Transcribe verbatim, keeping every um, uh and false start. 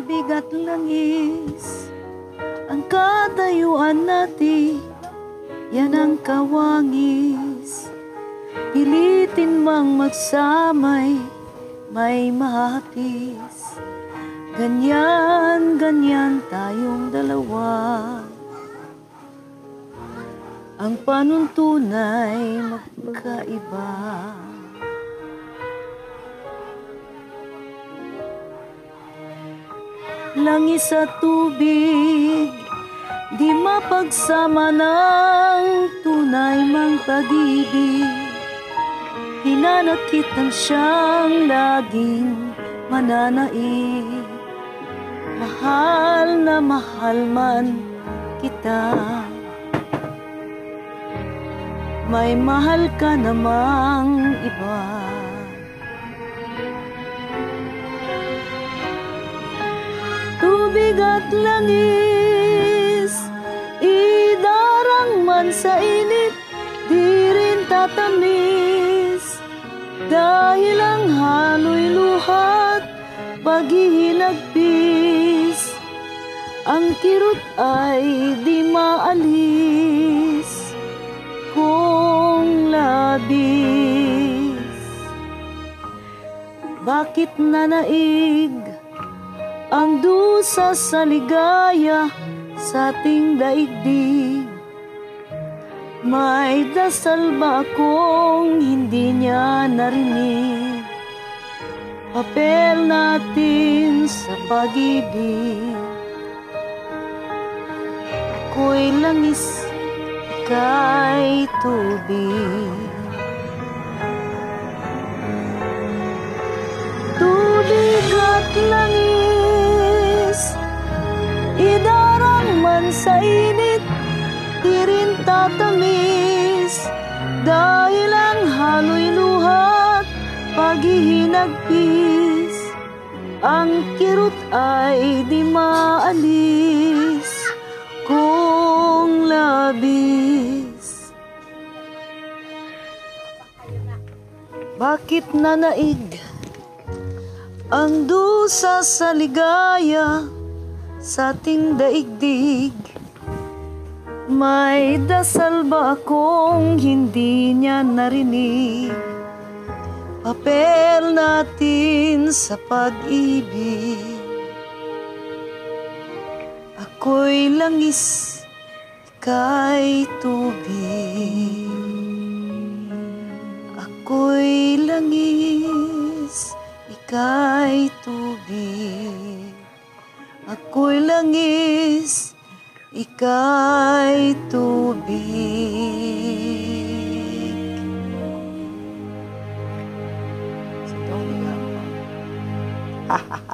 tubig at langis, ang katayuan natin, yan ang kawangis. Pilitin mang magsamay, may mahapis. Ganyan, ganyan tayong dalawa. Ang panuntunay magkaiba. Langis at tubig, di mapagsama ng tunay mang pag-ibig. Hinanakit ang siyang laging mananaig. Mahal na mahal man kita, may mahal ka namang iba. Tubig at langis, idarang man sa init, di rin tatamis. Dahil ang halo'y luhat, paghihinagpis. Ang kirot ay di maalis kung labis. Bakit nanaig ang dusa sa ligaya sa ating daigdig? May dasal ba akong hindi niya narinig? Papel natin sa pag-ibig. Ako'y langis, ika'y tubig. Tubig at langis, idarang man sa init, di rin tatamis. Dahil ang halo'y luhat, paghihinagpis. Ang kirot ay di maalis kung labis. Bakit nanaig ang dusa sa ligaya sa ating daigdig? May dasal ba akong hindi niya narinig? Papel natin sa pag-ibig. Ako'y langis, ika'y tubig. Ako'y langis, ika'y tubig. Ako'y langis, ika'y tubig. Ha ha ha.